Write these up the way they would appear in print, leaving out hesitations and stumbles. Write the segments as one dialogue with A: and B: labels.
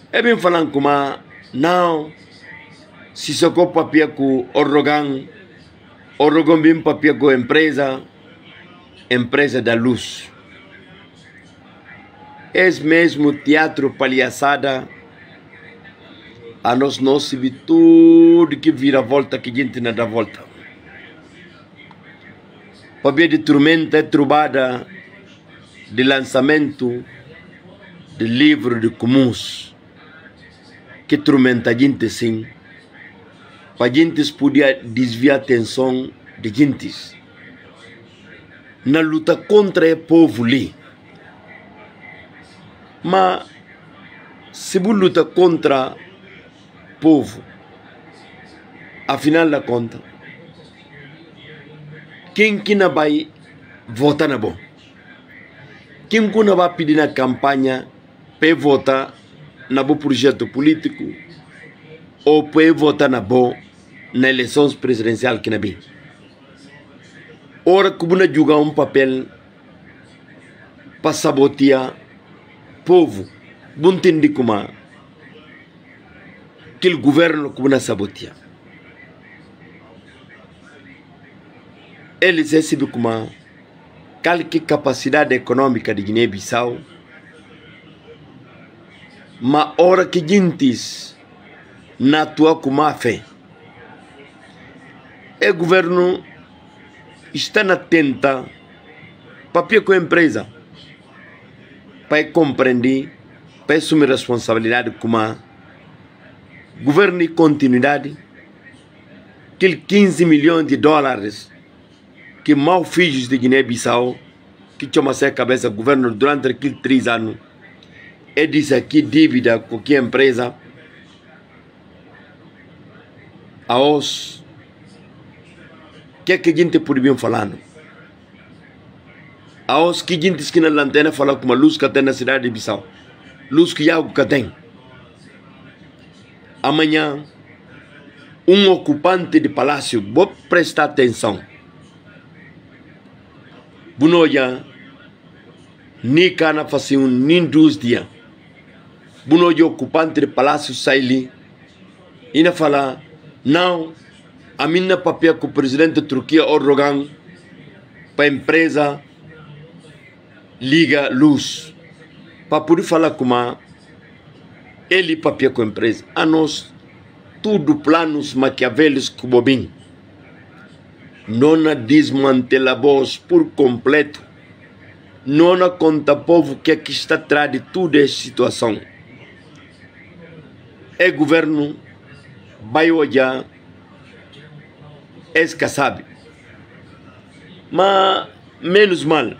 A: É bem falando como não, se socou papia com Orrogan bem papia com empresa da luz. É mesmo teatro palhaçada, a nós não se vê tudo que vira volta que a gente não dá volta. Papia de tormenta é trubada de lançamento de livro de comuns que tormenta a gente sim, para a gente poder desviar a atenção de gente na luta contra o povo ali. Mas se você luta contra o povo, afinal da conta, quem que não vai votar na bom? Quem que não vai pedir na campanha para votar na bom projeto político ou para votar na bom na eleição presidencial que não vem? Ora que você jogar um papel para sabotear o povo, você entende como aquele governo que você saboteia. Eles recebem como qualquer capacidade econômica de Guiné-Bissau, mas hora que gente não atua com a fé, o governo está na tenta papel com a empresa para compreender, para assumir responsabilidade como governo de continuidade, aquele 15 milhões de dólares que mal filhos de Guiné-Bissau, que chama a cabeça do governo durante aqueles 3 anos, é disso aqui dívida com que empresa, a os que a gente pode bem falando. A os que a gente esquina na lanterna fala com uma luz que tem na cidade de Bissau, luz que algo que tem. Amanhã, um ocupante de palácio, vou prestar atenção. Bunoja, ni cana faz nem 2 dias. Bunoja ocupante de palácio sai ali e não fala, não, a minha papel com o presidente da Turquia, Erdogan, para a empresa liga luz. Para poder falar como ele papel com a empresa. A nós, tudo planos maquiavélicos como bem. Não desmantelamos por completo. Não conta povo que aqui está atrás de toda essa situação. O governo vai olhar, que sabe. Mas, menos mal,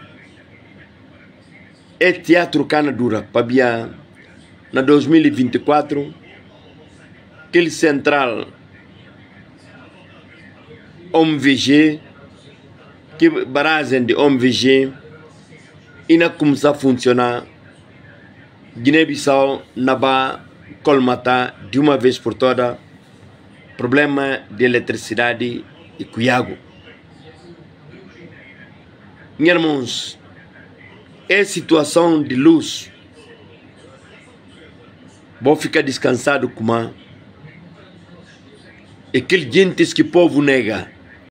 A: é teatro cana dura, para na 2024, aquele central OMVG, que barragem de OMVG, e não começar a funcionar, Guiné-Bissau não vai colmatar de uma vez por toda problema de eletricidade e cuiago. Meus irmãos, é situação de luz. Vou ficar descansado com aquele gente que o povo nega.